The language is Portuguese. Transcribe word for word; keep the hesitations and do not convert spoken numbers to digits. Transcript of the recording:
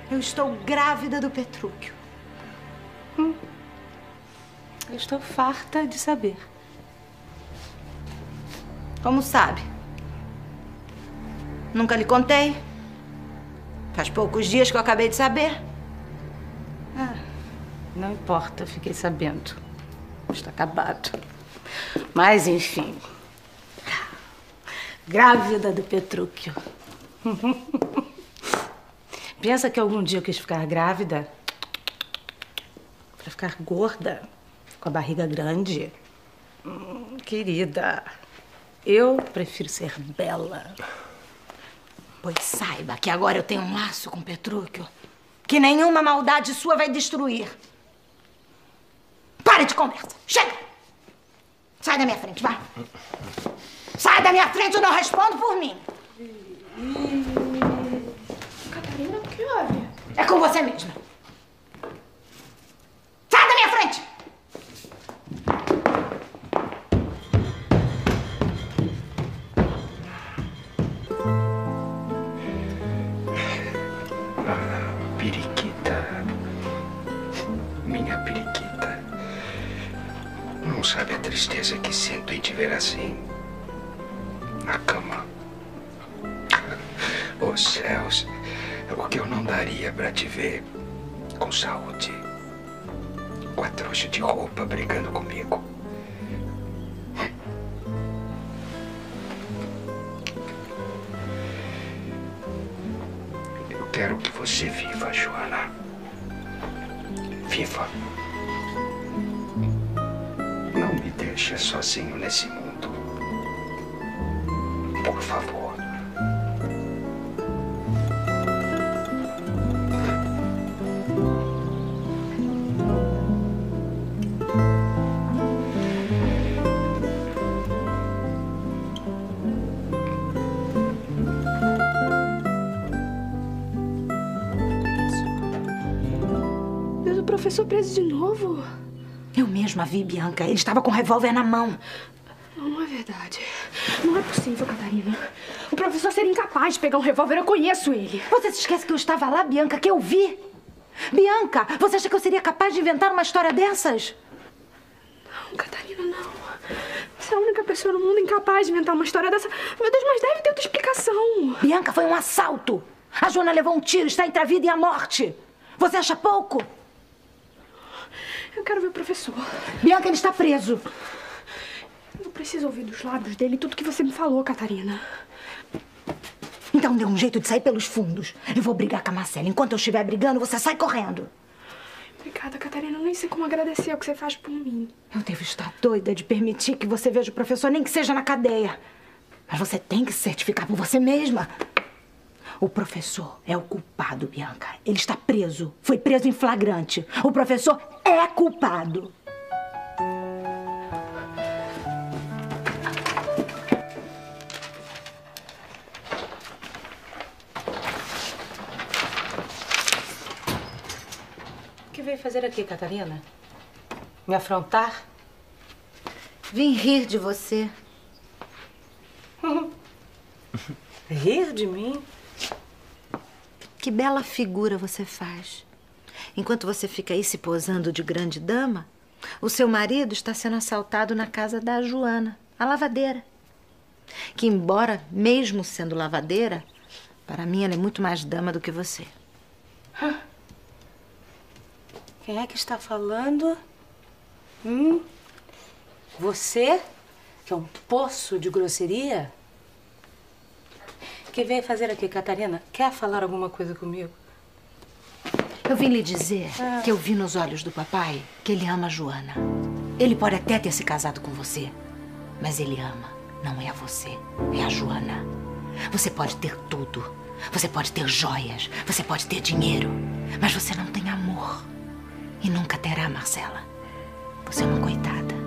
Eu estou grávida do Petrúquio. Hum. Eu estou farta de saber. Como sabe? Nunca lhe contei. Faz poucos dias que eu acabei de saber. Ah, não importa, fiquei sabendo. Está acabado. Mas, enfim. Grávida do Petrúquio. Pensa que algum dia eu quis ficar grávida? Pra ficar gorda, com a barriga grande? Hum, querida, eu prefiro ser bela. Pois saiba que agora eu tenho um laço com o Petrúquio que nenhuma maldade sua vai destruir. Pare de conversa. Chega! Sai da minha frente, vai. Sai da minha frente, eu não respondo por mim. Catarina, o que houve? É com você mesma. Sai da minha frente! Periquita. Minha periquita. Não sabe a tristeza que sinto em te ver assim. Na cama. Oh, céus. O que eu não daria pra te ver com saúde. Com a trouxa de roupa brigando comigo. Eu quero que você viva, Joana. Viva. Não me deixe sozinho nesse mundo. Por favor. Deus, o professor preso de novo? Eu mesma vi, Bianca. Ele estava com o revólver na mão. Não, não é verdade. Não é possível, Catarina. O professor seria incapaz de pegar um revólver. Eu conheço ele. Você se esquece que eu estava lá, Bianca, que eu vi? Bianca, você acha que eu seria capaz de inventar uma história dessas? Não, Catarina, não. Você é a única pessoa no mundo incapaz de inventar uma história dessa. Meu Deus, mas deve ter outra explicação. Bianca, foi um assalto. A Joana levou um tiro, está entre a vida e a morte. Você acha pouco? Eu quero ver o professor. Bianca, ele está preso. Eu preciso ouvir dos lábios dele tudo que você me falou, Catarina. Então dê um jeito de sair pelos fundos. Eu vou brigar com a Marcela. Enquanto eu estiver brigando, você sai correndo. Obrigada, Catarina. Eu nem sei como agradecer o que você faz por mim. Eu devo estar doida de permitir que você veja o professor, nem que seja na cadeia. Mas você tem que se certificar por você mesma. O professor é o culpado, Bianca. Ele está preso. Foi preso em flagrante. O professor é culpado. O que veio fazer aqui, Catarina? Me afrontar? Vim rir de você. Rir de mim? Que bela figura você faz. Enquanto você fica aí se posando de grande dama, o seu marido está sendo assaltado na casa da Joana, a lavadeira. Que, embora, mesmo sendo lavadeira, para mim ela é muito mais dama do que você. Quem é que está falando? Hum? Você? Que é um poço de grosseria? O que veio fazer aqui, Catarina? Quer falar alguma coisa comigo? Eu vim lhe dizer ah. que eu vi nos olhos do papai que ele ama a Joana. Ele pode até ter se casado com você, mas ele ama. Não é a você, é a Joana. Você pode ter tudo. Você pode ter joias, você pode ter dinheiro, mas você não tem amor. E nunca terá, Marcela. Você é uma coitada.